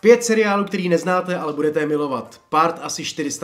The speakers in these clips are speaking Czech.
5 seriálů, který neznáte, ale budete je milovat. Part asi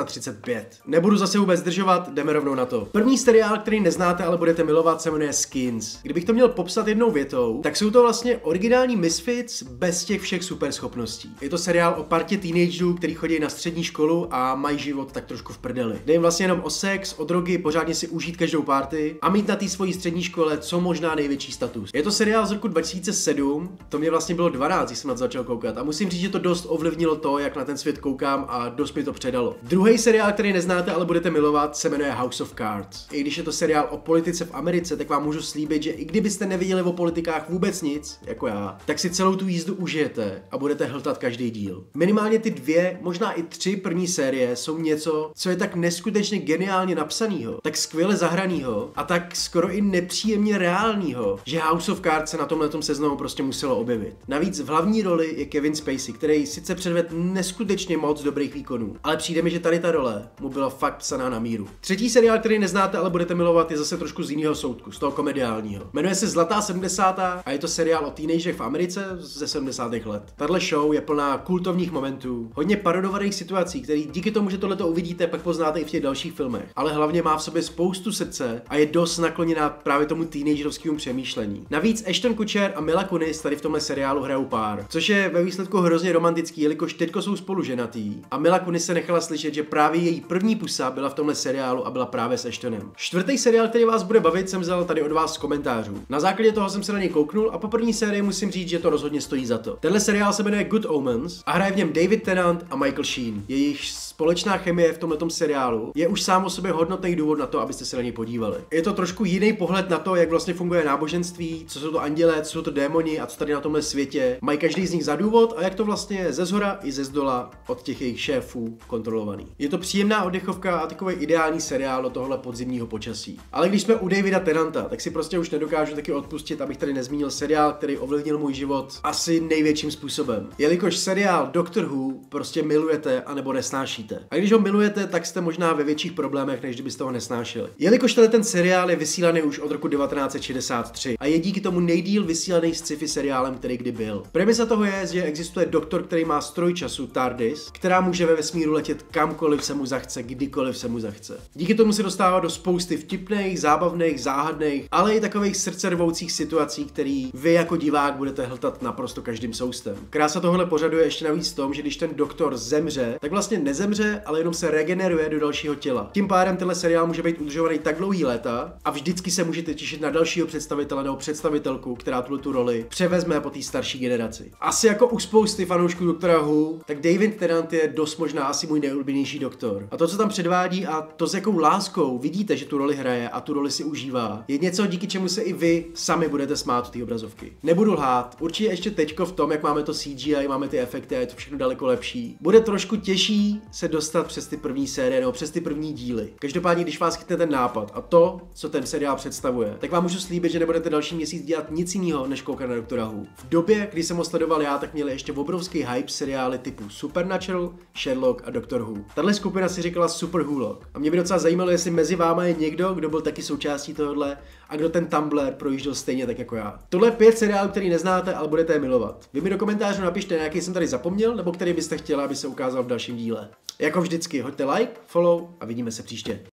435. Nebudu zase vůbec zdržovat, jdeme rovnou na to. První seriál, který neznáte, ale budete milovat, se jmenuje Skins. Kdybych to měl popsat jednou větou, tak jsou to vlastně originální Misfits bez těch všech superschopností. Je to seriál o partě teenagerů, který chodí na střední školu a mají život tak trošku v prdeli. Jde jim vlastně jenom o sex, o drogy, pořádně si užít každou party a mít na té svojí střední škole co možná největší status. Je to seriál z roku 2007, to mě vlastně bylo 12, když jsem na to začal koukat a musím říct, že to dost ovlivnilo to, jak na ten svět koukám a dost mi to předalo. Druhý seriál, který neznáte, ale budete milovat, se jmenuje House of Cards. I když je to seriál o politice v Americe, tak vám můžu slíbit, že i kdybyste neviděli o politikách vůbec nic, jako já, tak si celou tu jízdu užijete a budete hltat každý díl. Minimálně ty 2, možná i 3 první série jsou něco, co je tak neskutečně geniálně napsanýho, tak skvěle zahranýho a tak skoro i nepříjemně reálnýho, že House of Cards se na tomhletom seznamu prostě muselo objevit. Navíc v hlavní roli je Kevin Spacey, který sice předvedl neskutečně moc dobrých výkonů, ale přijde mi, že tady ta role mu byla fakt psaná na míru. Třetí seriál, který neznáte, ale budete milovat, je zase trošku z jiného soudku, z toho komediálního. Jmenuje se Zlatá 70. a je to seriál o teenagerech v Americe ze 70. let. Tahle show je plná kultovních momentů, hodně parodovaných situací, které díky tomu, že tohleto uvidíte, pak poznáte i v těch dalších filmech. Ale hlavně má v sobě spoustu srdce a je dost nakloněná právě tomu teenagerovskému přemýšlení. Navíc Ashton Kutcher a Mila Kunis tady v tomhle seriálu hrajou pár, což je ve výsledku hrozně romantický, jelikož teďko jsou spolu ženatý a Mila Kunis se nechala slyšet, že právě její první pusa byla v tomhle seriálu a byla právě s Ashtonem. Čtvrtý seriál, který vás bude bavit, jsem vzal tady od vás z komentářů. Na základě toho jsem se na něj kouknul a po první sérii musím říct, že to rozhodně stojí za to. Tenhle seriál se jmenuje Good Omens a hraje v něm David Tennant a Michael Sheen. Jejich společná chemie v tomhletom seriálu je už sám o sobě hodnotný důvod na to, abyste se na něj podívali. Je to trošku jiný pohled na to, jak vlastně funguje náboženství, co jsou to andělé, co jsou to démoni a co tady na tomhle světě mají každý z nich za důvod a jak to vlastně je ze zhora i ze zdola od těch jejich šéfů kontrolovaný. Je to příjemná oddechovka a takový ideální seriál do tohle podzimního počasí. Ale když jsme u Davida Tennanta, tak si prostě už nedokážu taky odpustit, abych tady nezmínil seriál, který ovlivnil můj život asi největším způsobem. Jelikož seriál Doctor Who prostě milujete anebo nesnášíte. A když ho milujete, tak jste možná ve větších problémech, než kdybyste ho nesnášeli. Jelikož ten seriál je vysílaný už od roku 1963 a je díky tomu nejdýl vysílaný sci-fi seriálem, který kdy byl. Premisa toho je, že existuje doktor, který má stroj času TARDIS, která může ve vesmíru letět kamkoliv se mu zachce, kdykoliv se mu zachce. Díky tomu se dostává do spousty vtipných, zábavných, záhadných, ale i takových srdcervoucích situací, který vy jako divák budete hltat naprosto každým soustem. Krása tohle pořadu je ještě navíc v tom, že když ten doktor zemře, tak vlastně nezemře, ale jenom se regeneruje do dalšího těla. Tím pádem tenhle seriál může být udržovaný tak dlouhý léta a vždycky se můžete těšit na dalšího představitele nebo představitelku, která tu roli převezme po té starší generaci. Asi jako u spousty fanoušků Doktora Who, tak David Tennant je dost možná asi můj nejoblíbenější doktor. A to, co tam předvádí a to, s jakou láskou vidíte, že tu roli hraje a tu roli si užívá, je něco, díky čemu se i vy sami budete smát té obrazovky. Nebudu lhát, určitě ještě teďko v tom, jak máme to CGI, máme ty efekty a je to všechno daleko lepší. Bude trošku těžší se dostat přes ty první série nebo přes ty první díly. Každopádně, když vás chytne ten nápad a to, co ten seriál představuje, tak vám můžu slíbit, že nebudete další měsíc dělat nic jiného, než koukat na Doktora Who. V době, kdy jsem ho sledoval já, tak měli ještě obrovský hype seriály typu Supernatural, Sherlock a Doctor Who. Tahle skupina si říkala Super Wholog. A mě by docela zajímalo, jestli mezi váma je někdo, kdo byl taky součástí tohohle a kdo ten Tumblr projížděl stejně tak jako já. Tohle je 5 seriálů, který neznáte, ale budete je milovat. Vy mi do komentářů napište, nějaký jsem tady zapomněl, nebo který byste chtěla, aby se ukázal v dalším díle. Jako vždycky, hoďte like, follow a vidíme se příště.